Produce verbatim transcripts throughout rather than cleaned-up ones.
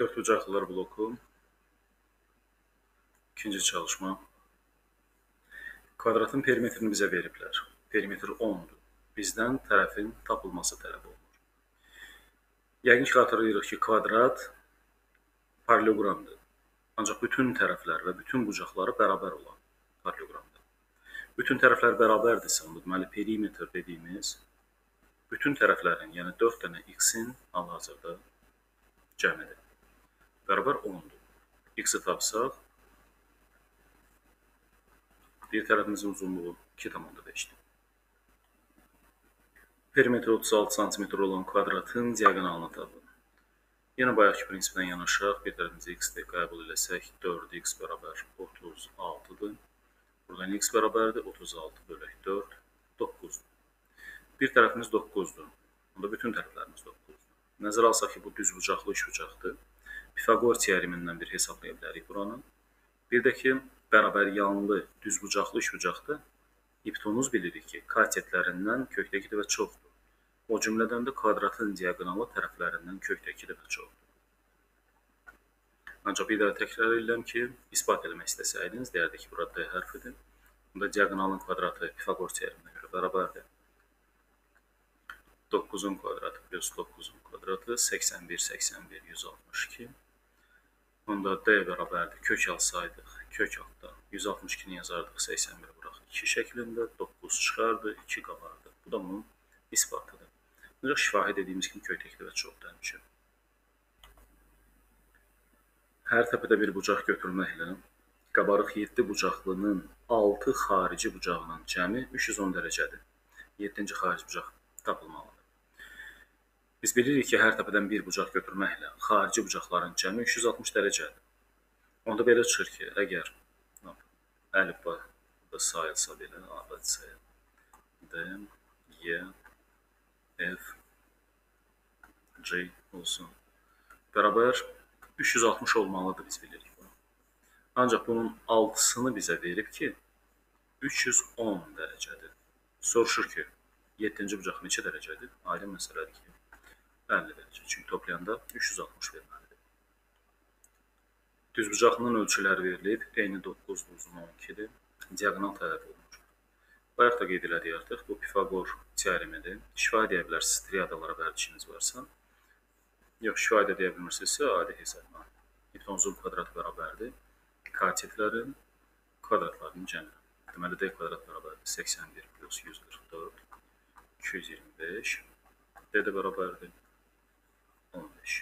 Dörd bucaqlılar bloku. İkinci çalışma. Kvadratın perimetrini bizə veriblər. Perimetr ondur. Bizdən tərəfin tapılması tələb olunur. Yəqin ki, xatırlayırıq ki, kvadrat paralleloqramdır. Ancaq bütün tərəflər və bütün bucaqları bərabər olan paralleloqramdır. Bütün tərəflər bərabərdirsə, deməli perimetr dediyimiz bütün tərəflərin, yəni dörd dənə x-in hal-hazırda cəmidir. Bərabər ondur. X-i tapsaq, bir tərəfimizin uzunluğu iki tam onda beşdir. Perimetr otuz altı santimetr olan kvadratın diagonalını tapın. Yenə bayaqki prinsipdən yanaşaq, bir tərəfimizi x-də qəbul eləsək, dörd x bərabər otuz altıdır. Buradan x bərabərdir, otuz altı bölək dörd, doqquzdur. Bir tərəfimiz doqquzdur. Onda bütün tərəflərimiz doqquzdur. Nəzərə alsaq ki, bu düz bucaqlı üç bucaqdır. Pifaqor teoremindən bir hesablaya bilərik buranı. Bir də ki, bərabər yanlı düz bucaqlı üç bucaqda hipotenuz bilirik ki, katetlərindən kökdəki dəfə çoxdur. O cümlədən də kvadratın diagonalı tərəflərindən kökdəki dəfə çoxdur. Ancaq bir daha təkrar edirəm ki, isbat eləmək istəsəydiniz, deyərdik ki, burada D hərfidir. Bunda diagonalın kvadratı Pifaqor teoreminə görə bərabərdir. doqquzun kvadratı plus doqquzun kvadratı səksən bir, səksən bir, yüz altmış iki. Onda D bərabərdir. Kök alsaydıq, kök altda yüz altmış ikini yazardıq, səksən bir bıraq iki şəklində, doqquz çıxardı, iki qalardı. Bu da bunun isbatıdır. Ancaq şifahi dediyimiz kimi kökdəki dəfə çoxdur həmişə. Hər təpədə bir bucaq götürməklə qabarıq yeddi bucaqlının altı xarici bucağının cəmi üç yüz on dərəcədir. yeddinci xarici bucaq tapılmalıdır. Biz bilirik ki, hər təpədən bir bucaq götürməklə xarici bucaqların cəmi üç yüz altmış dərəcədir. Onda belə çıxır ki, əgər əlifba sayılsa belə, A, B, C, D, E, F, G olsun. Bərabər üç yüz altmış olmalıdır, biz bilirik bunu. Ancaq bunun altısını bizə verib ki, üç yüz on dərəcədir. Soruşur ki, yeddinci bucaq neçə dərəcədir? Aydın məsələdir ki, əlli dərəcə. Çünki toplayanda üç yüz altmış verməlidir. Düz bucaqlının ölçüləri verilib, eyni doqquzdur, uzun on ikidir. Diagonal tələb olunur. Bayaq da qeyd elədik artıq, bu Pifaqor teoremidir. Şifahi deyə bilərsiniz, triadalara vərdişiniz varsa. Yox, şifahi də deyə bilmirsinizsə, adi hesabla. Hipotenuzun kvadratı bərabərdir. Katetlərin kvadratlarının cəmi. Deməli, D kvadrat bərabərdir. səksən bir plus yüz qırx dörd, iki yüz iyirmi beş. D də bərabərdir. on beş.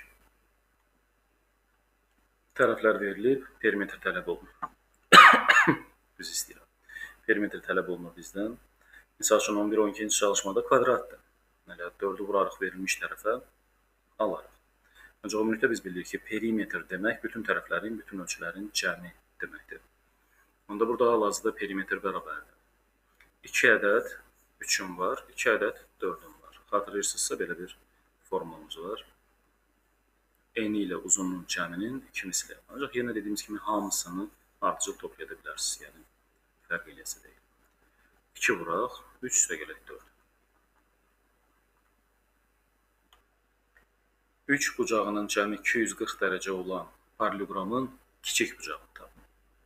Tərəflər verilib, perimetr tələb olunur. Düz istəyirəm. Perimetr tələb olunur bizdən. Misal üçün, on bir on ikinci çalışmada kvadratdır. dördü vurarıq verilmiş tərəfə, alarıq. Ancaq ümumilikdə biz bilirik ki, perimetr demək bütün tərəflərin, bütün ölçülərin cəmi deməkdir. Onda burada hal-hazırda perimetr bərabərdir. iki ədəd üçün var, iki ədəd dördün var. Xatırlayırsınızsa belə bir formulumuz var. Eni ilə uzunluğun cəminin iki misli. Ancaq yenə dediyimiz kimi hamısını ardıcıl toplaya bilərsiniz. Yəni, fərq eləsə deyil. iki vuraq, üç üstə gələk dörd. üç bucağının cəmi iki yüz qırx dərəcə olan paralleloqramın kiçik bucağını tapın.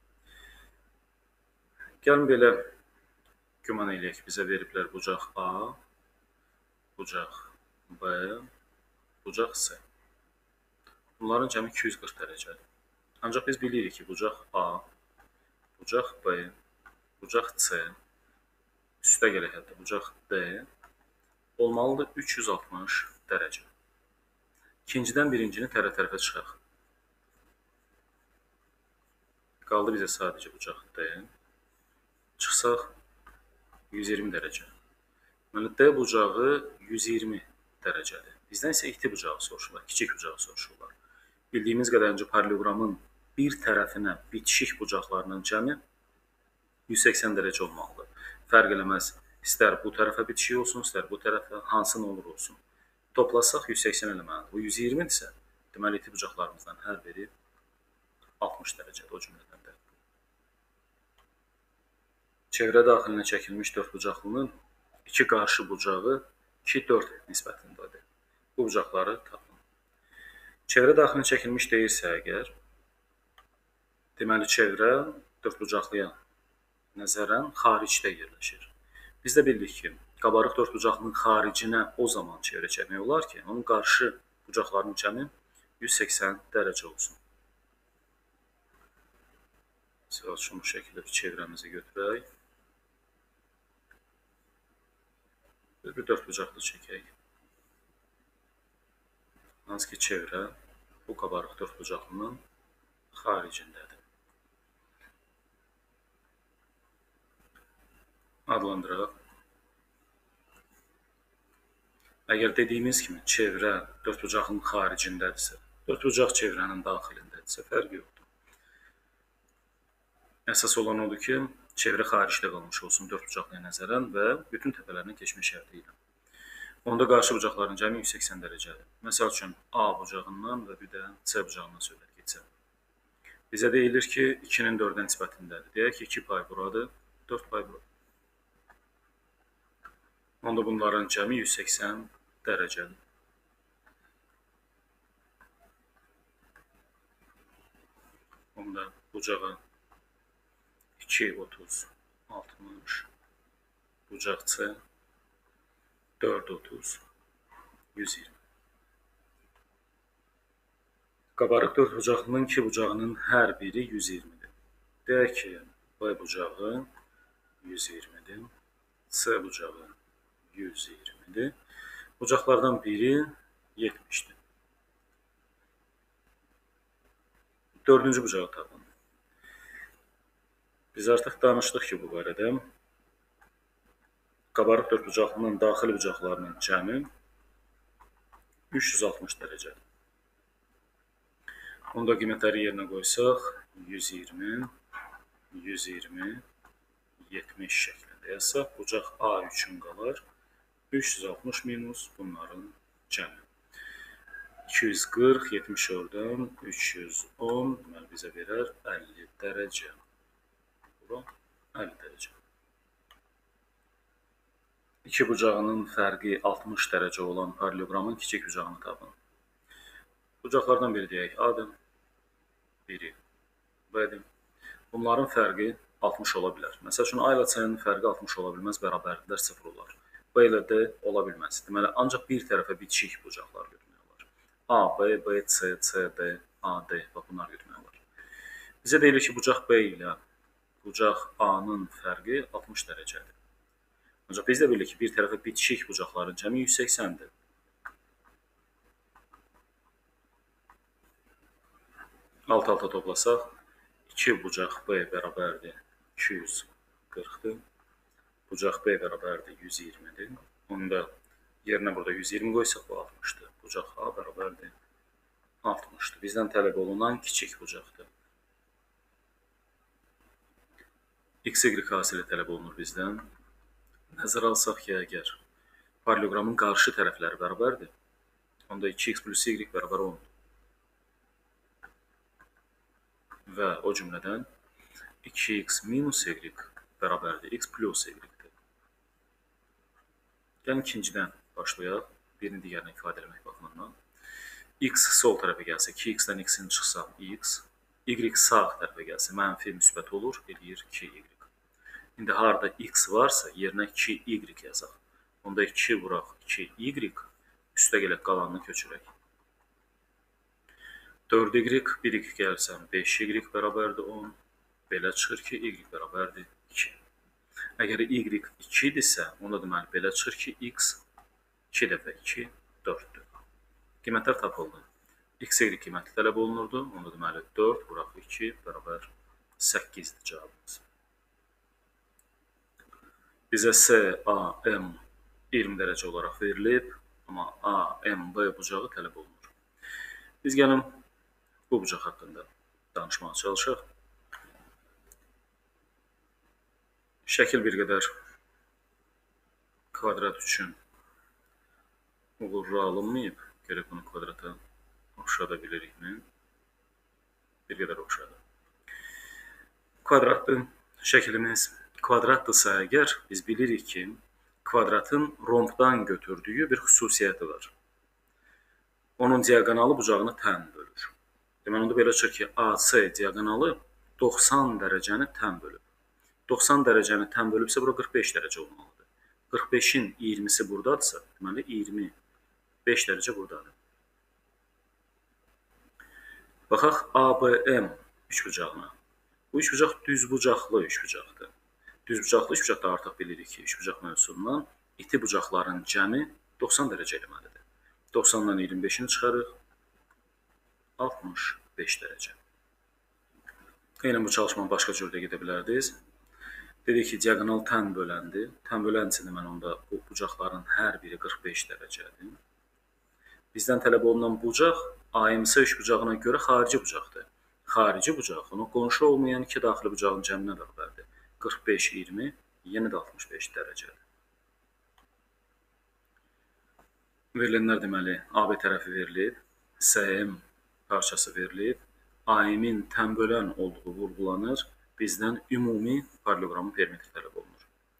Gəlin belə güman eləyək, bizə veriblər bucaq A, bucaq B, bucaq C. Bunların cəmi iki yüz qırx dərəcədir. Ancaq biz bilirik ki, bucaq A, bucaq B, bucaq C, üstə gələk hətta bucaq D olmalıdır üç yüz altmış dərəcə. İkincidən birincini tərəf-tərəfə çıxaq. Qaldı bizə sadəcə bucaq D. Çıxsaq yüz iyirmi dərəcə. Yəni D bucağı yüz iyirmi dərəcədir. Bizdən isə iti bucağı soruşurlar, kiçik bucağı soruşurlar. Bildiyimiz qədərincə paralleloqramın bir tərəfinə bitişik bucaqlarının cəmi yüz səksən dərəcə olmalıdır. Fərq eləməz, istər bu tərəfə bitişik olsun, istər bu tərəfə, hansı nə olur olsun. Toplasaq yüz səksən eləməlidir. Bu yüz iyirmidirsə, deməli iti bucaqlarımızdan hər biri altmış dərəcədir o cümlədən də. Çevrə daxilinə çəkilmiş dörd bucaqlının iki qarşı bucağı iki dörd nisbətindədir. Bu bucaqları tapın. Çevrə daxilində çəkilmiş deyilsə əgər, deməli çevrə dördbucaqlıya nəzərən xaricdə yerləşir. Biz də bildik ki, qabarıq dördbucaqlının xaricinə o zaman çevrə çəkmək olar ki, onun qarşı bucaqlarının cəmi yüz səksən dərəcə olsun. Misal üçün bu şəkildə bir çevrəmizi götürək. Bir dördbucaqlı çəkək. Hansı ki, çevrə bu qabarıq dördbucaqlının xaricindədir. Adlandıraq. Əgər dediyimiz kimi çevrə dördbucaqlının xaricindədirsə, dördbucaq çevrənin daxilindədirsə, fərqi yoxdur. Əsas olan odur ki, çevrə xaricdə qalmış olsun dördbucaqlıya nəzərən və bütün təpələrinə keçmə şərti ilə. Onda qarşı bucaqların cəmi yüz səksən dərəcədir. Məsəl üçün, A bucağından və bir də C bucağından söhbət geçsə. Bizə deyilir ki, ikinin dördə nisbətindədir. Deyək ki, iki pay buradır, dörd pay buradır. Onda bunların cəmi yüz səksən dərəcədir. Onda bucağa iki, otuz, altmış, bucaq C, dörd, otuz, yüz iyirmi. Qabarıq dördbucaqlının iki bucağının hər biri yüz iyirmidir. Deyək ki, B bucağı yüz iyirmidir, C bucağı yüz iyirmidir. Bucaqlardan biri yetmişdir. Dördüncü bucağı tapın. Biz artıq danışdıq ki, bu barədə qabarıq dördbucaqlının daxili bucaqlarının cəmi üç yüz altmış dərəcədir. Onda qiymətləri yerinə qoysaq, yüz iyirmi, yüz iyirmi, yetmiş şəklində yazsaq, bucaq A üçün qalar üç yüz altmış minus bunların cəmi. iki yüz qırx, yetmiş oradan, üç yüz on, deməli bizə verər əlli dərəcə. Bura əlli dərəcə. İki bucağının fərqi altmış dərəcə olan paralleloqramın kiçik bucağını tapın. Bucaqlardan biri deyək A-dır, biri B-dir. Bunların fərqi altmış ola bilər. Məsəl üçün, A ilə C-nin fərqi altmış ola bilməz, bərabərdirlər, sıfır olar. B ilə D ola bilməz. Deməli, ancaq bir tərəfə bitişik bucaqlar götürmək olar. A, B, B, C, C, D, A, D, bax bunlar götürmək olar. Bizə deyilir ki, bucaq B ilə bucaq A-nın fərqi altmış dərəcədir. Ancaq biz də bilirik ki, bir tərəfə bitişik bucaqların cəmi yüz səksəndir. Alt-alta toplasaq, iki bucaq B bərabərdir iki yüz qırxdır. Bucaq B bərabərdir yüz iyirmidir. Onda yerinə burada yüz iyirmi qoysaq, bu altmışdır. Bucaq A bərabərdir altmışdır. Bizdən tələb olunan kiçik bucaqdır. X, Y hasili tələb olunur bizdən. Nəzərə alsaq ki, əgər paralleloqramın qarşı tərəfləri bərabərdir, onda iki x plus y bərabər ondur. Və o cümlədən iki x minus y bərabərdir x plus y-dir. Gəlin ikincidən başlayaq, birini digərini ifadə eləmək baxımından. X sol tərəfə gəlsə, iki x-dən x-in çıxsa x, y sağ tərəfə gəlsə, mənfi müsbət olur, eləyir iki y. İndi harada x varsa, yerinə iki y yazaq. Onda iki vuraq iki y, üstə gələk qalanını köçürək. dörd y, bir y gəlsən, beş y bərabərdir on. Belə çıxır ki, y bərabərdir iki. Əgər y ikidirsə, onda deməli belə çıxır ki, x iki dəfə iki, dörddür. Qiymətlər tapıldı. X, y qiyməti tələb olunurdu. Onda deməli dörd vuraq iki bərabər səkkizdir cavabımız. Bizə C, A, M iyirmi dərəcə olaraq verilib, amma A, M, B bucağı tələb olunur. Biz gəlin bu bucaq haqqında danışmağa çalışaq. Şəkil bir qədər kvadrat üçün uğurlu alınmayıb. Görək bunu kvadrata oxşada bilirikmi? Bir qədər oxşadı. Kvadratlı şəklimiz kvadratdırsa əgər, biz bilirik ki, kvadratın rombdan götürdüyü bir xüsusiyyəti var. Onun diaqonalı bucağını tən bölür. Deməli, onda belə çıxır ki, A C diaqonalı doxsan dərəcəni tən bölüb. doxsan dərəcəni tən bölübsə, bura qırx beş dərəcə olmalıdır. qırx beşin iyirmisi buradadırsa, deməli, iyirmi beş dərəcə buradadır. Baxaq A B M üçbucağına. Bu üçbucaq düzbucaqlı üçbucaqdır. Düzbucaqlı üçbucaqda artıq bilirik ki, üçbucaq mövzusundan iti bucaqların cəmi doxsan dərəcə eləməlidir. doxsandan iyirmi beşini çıxarıq, altmış beş dərəcə. Yenə bu çalışmanı başqa cür də gedə bilərdiniz. Dedik ki, diaqonal tən böləndir. Tən bölən üçün mən onda bu bucaqların hər biri qırx beş dərəcədir. Bizdən tələb olunan bucaq A M C üçbucağına görə xarici bucaqdır. Xarici bucaq, ona qonşu olmayan iki daxili bucağın cəminə bərabərdir. qırx beş, iyirmi, yenə də altmış beş dərəcədir. Verilənlər deməli, A B tərəfi verilib, S M parçası verilib, A M-in tən bölən olduğu vurğulanır, bizdən ümumi paralleloqramın perimetri tələb olunur.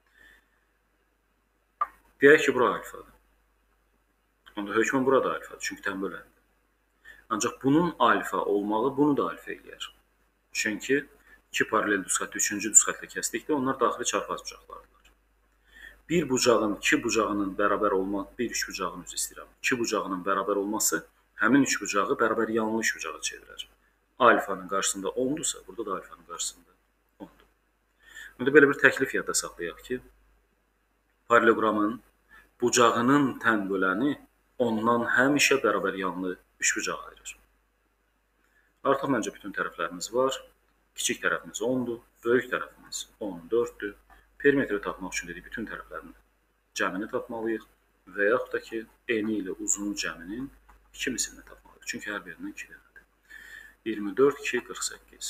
Deyək ki, bura alfadır. Onda hökmən burada alfadır, çünki tən böləndir. Ancaq bunun alfa olmağı bunu da alfa eləyər. Çünki iki paralel düzxətti üçüncü düzxətlə kəsdikdə onlar daxili çarpaz bucaqlardır. Bir bucağın iki bucağının bərabər olması, bir üç bucağın üzr istəyirəm, iki bucağının bərabər olması həmin üç bucağı bərabər yanlı üç bucağa çevirər. Alfanın qarşısında ondursa, burada da alfanın qarşısında ondur. İndi belə bir təklif yadda saxlayaq ki, paralleloqramın bucağının tən böləni ondan həmişə bərabər yanlı üç bucağı ayırır. Artıq məncə bütün tərəflərimiz var. Kiçik tərəfimiz ondur, böyük tərəfimiz on dörddür. Perimetri tapmaq üçün dedik, bütün tərəflərin cəmini tapmalıyıq və yaxud da ki, eni ilə uzun cəminin iki misilini tapmalıyıq. Çünki hər birindən iki dənədir. iyirmi dörd, iki, qırx səkkiz.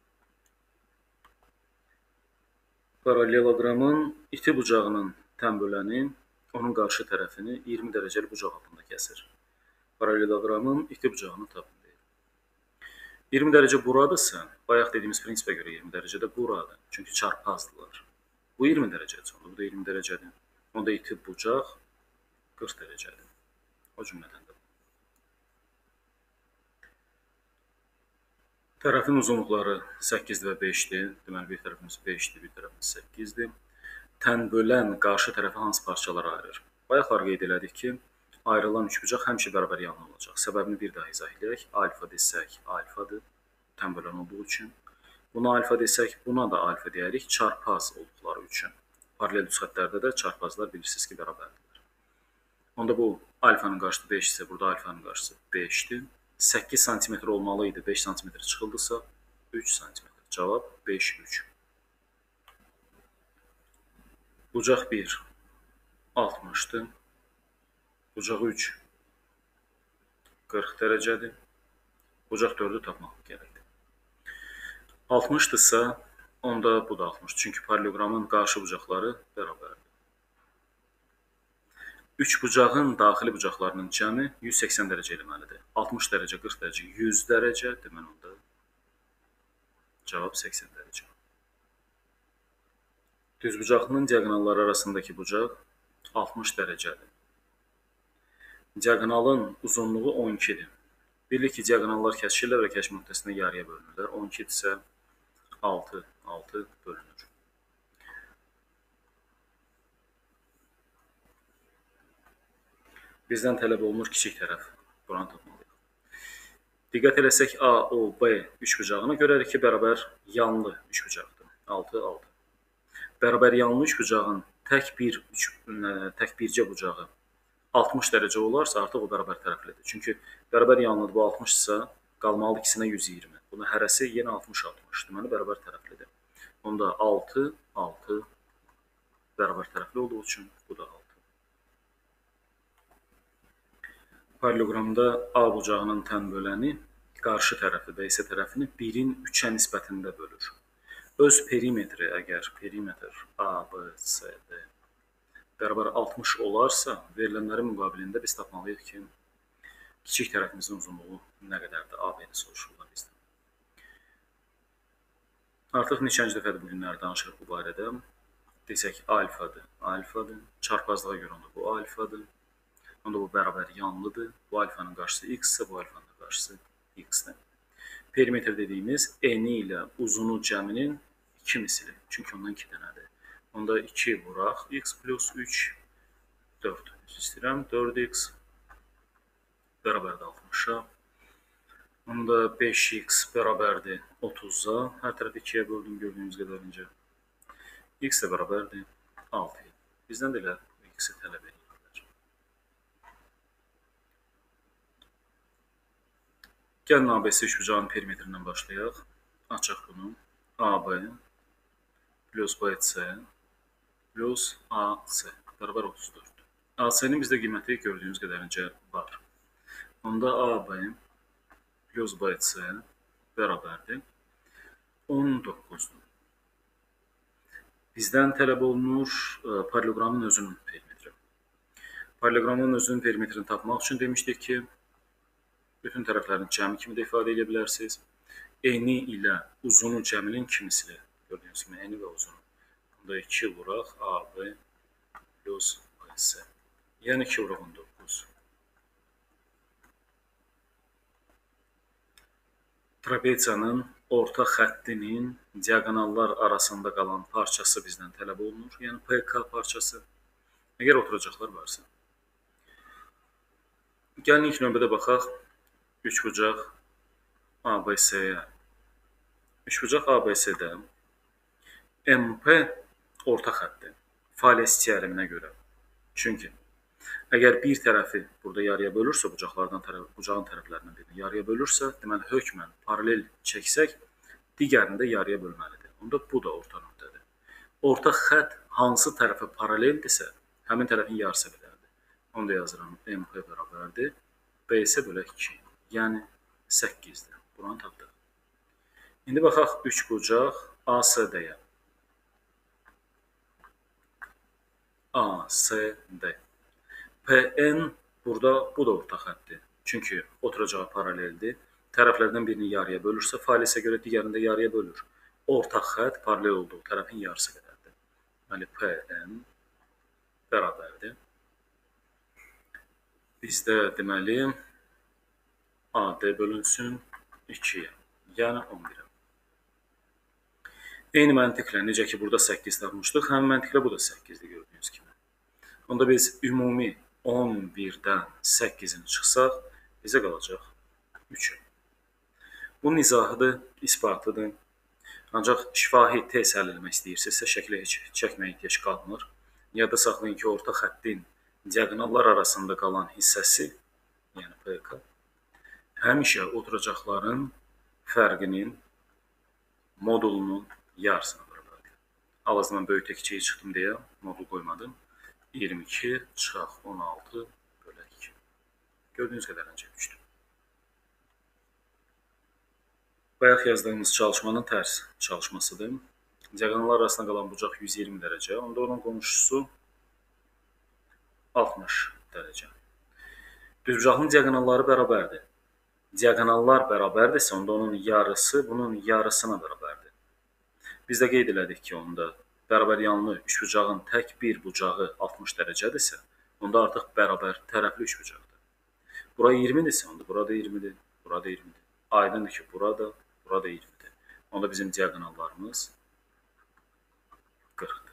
Paralleloqramın iti bucağının tən böləni onun qarşı tərəfini iyirmi dərəcəli bucaq altında kəsir. Paralleloqramın iti bucağını tapın. iyirmi dərəcə buradırsa, bayaq dediyimiz prinsipə görə iyirmi dərəcə də buradır. Çünki çarpazdılar. Bu iyirmi dərəcədir, onda bu da iyirmi dərəcədir. Onda iti bucaq qırx dərəcədir. O cümlədən də. Tərəfin uzunluqları səkkizdir və beşdir. Deməli, bir tərəfimiz beşdir, bir tərəfimiz səkkizdir. Tən bölən qarşı tərəfi hansı parçalara ayırır? Bayaqlar qeyd elədik ki, ayrılan üçbucaq həmişə bərabər yanlı olacaq. Səbəbini bir daha izah edək. Alfa desək, alfadır, tən bölən olduğu üçün. Buna alfa desək, buna da alfa deyərik, çarpaz olduqları üçün. Paralel düzxətlərdə də çarpazlar bilirsiniz ki, bərabərdir. Onda bu alfanın qarşısı beş isə, burada alfanın qarşısı beşdir. səkkiz santimetr olmalı idi, beş santimetr çıxıldısa, üç santimetr. Cavab beş, üç. Bucaq bir, altmışdır. Bucaq üç, qırx dərəcədir. Bucaq dördü tapmaq gərəkdir. altmışdırsa, onda bu da altmış. Çünki paralleloqramın qarşı bucaqları bərabərdir. üç bucağın daxili bucaqlarının cəmi yüz səksən dərəcə eləməlidir. altmış dərəcə, qırx dərəcə, yüz dərəcə, deməli onda cavab səksən dərəcə. Düzbucaqlının diaqonalları arasındakı bucaq altmış dərəcədir. Diaqonalın uzunluğu on ikidir. Bilirik ki, diaqonallar kəsişirlər və kəsiş nöqtəsində yarıya bölünürlər. on iki isə altı, altı bölünür. Bizdən tələb olunur kiçik tərəf. Buranı tapmalıyıq. Diqqət eləsək A, O, B üçbucağına görərik ki, bərabər yanlı üçbucaqdır. altı, altı. Bərabər yanlı üçbucağın tək bir üç, tək bircə bucağı altmış dərəcə olarsa, artıq o bərabər tərəflidir. Çünki bərabər yanlıdır, bu altmışdırsa, qalmalı ikisinə yüz iyirmi. Bunun hərəsi yenə altmış, altmış. Deməli, bərabər tərəflidir. Onda altı, altı bərabər tərəfli olduğu üçün bu da altı. Paralleloqramda A bucağının tən böləni qarşı tərəfi və isə tərəfini birin üçə nisbətində bölür. Öz perimetri, əgər perimetr A, B, C, D bərabər altmış olarsa, verilənlərin müqabilində biz tapmalıyıq ki, kiçik tərəfimizin uzunluğu nə qədərdir? A B-ni soruşurlar bizdən. Artıq neçənci dəfədir bu günləri danışırıq bu barədə. Desək, alfadır, alfadır. Çarpazlığa görə onda bu alfadır. Onda bu bərabər yanlıdır. Bu alfanın qarşısı x-sə, bu alfanın qarşısı x-dir. Perimetr dediyimiz eni ilə uzunu cəminin iki misli. Çünki ondan iki dənədir. Onda iki vuraq. X plus üç, dörd. İstəyirəm. dörd x bərabərdir altmışa. Onda beş x bərabərdir otuza. Hər tərəfi ikiyə böldüm gördüyünüz qədərincə. X də bərabərdir altı. Bizdən də elə x-i tələb edirlər. Gəlin A B C üçbucağının perimetrindən başlayaq. Açaq bunu. A B plus B C plus A C bərabər otuz dörd. A C-nin bizdə qiyməti gördüyünüz qədərincə var. Onda A B plus B C bərabərdir on doqquzdur. Bizdən tələb olunur paralleloqramın özünün perimetri. Paralleloqramın özünün perimetrini tapmaq üçün demişdik ki, bütün tərəflərin cəmi kimi də ifadə edə bilərsiniz. Eni ilə uzunun cəminin kimisi. Gördüyünüz kimi eni və uzunu. Bunda iki vuraq A B plus B C. Yəni iki vuraq on doqquz. Trapeziyanın orta xəttinin diagonallar arasında qalan parçası bizdən tələb olunur. Yəni P K parçası. Əgər oturacaqlar varsa. Gəlin ilk növbədə baxaq üçbucaq A B C-yə. Üçbucaq A B C-də M P orta xəttdir. Fales teoreminə görə. Çünki əgər bir tərəfi burada yarıya bölürsə, bucaqlardan tərəf, bucağın tərəflərindən birini yarıya bölürsə, deməli hökmən paralel çəksək, digərini də yarıya bölməlidir. Onda bu da orta nöqtədir. Orta xətt hansı tərəfə paraleldirsə, həmin tərəfin yarısı qədərdir. Onu da yazıram. M P bərabərdir B C bölək iki. Yəni səkkizdir. Buranı tapdıq. İndi baxaq üçbucaq A C D-yə. A C D. P N burada bu da orta xəttdir. Çünki oturacağı paraleldir. Tərəflərdən birini yarıya bölürsə, falesə görə digərini də yarıya bölür. Orta xətt paralel olduğu tərəfin yarısı qədərdir. Deməli P N bərabərdir. Bizdə deməli A D bölünsün ikiyə. Yəni on birə. Eyni məntiqlə, necə ki burada səkkiz tapmışdıq, həmin məntiqlə bu da səkkizdir gördüyünüz kimi. Onda biz ümumi on birdən səkkizini çıxsaq, bizə qalacaq üç. Bunun izahıdır, isbatıdır. Ancaq şifahi tez həll etmək istəyirsinizsə, şəklə heç çəkməyə ehtiyac qalmır. Yadda saxlayın ki, orta xəttin diagonallar arasında qalan hissəsi, yəni P K, həmişə oturacaqların fərqinin modulunun yarısına bərabərdir. Al-azından böyükdə kiçiyi çıxdım deyə modul qoymadım. iyirmi iki çıxaq on altı bölək iki. Gördüyünüz qədərincə üçdür. Bayaq yazdığımız çalışmanın tərs çalışmasıdır. Diagonallar arasında qalan bucaq yüz iyirmi dərəcə, onda onun qonşusu altmış dərəcə. Düzbucağın diagonalları bərabərdir. Diagonallar bərabərdirsə, onda onun yarısı bunun yarısına bərabərdir. Biz də qeyd elədik ki, onda bərabər yanlı üçbucağın tək bir bucağı altmış dərəcədirsə, onda artıq bərabər tərəfli üçbucaqdır. Bura iyirmidirsə, onda burada iyirmidir, burada iyirmidir. Aydındır ki, burada, burada iyirmidir. Onda bizim diagonallarımız qırxdır.